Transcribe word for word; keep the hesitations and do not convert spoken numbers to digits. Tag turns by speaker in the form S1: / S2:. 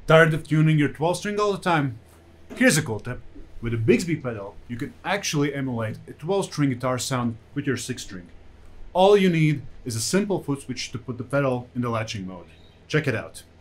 S1: Tired of tuning your twelve string all the time? Here's a cool tip. With a Bixby pedal, you can actually emulate a twelve string guitar sound with your six string. All you need is a simple foot switch to put the pedal in the latching mode. Check it out.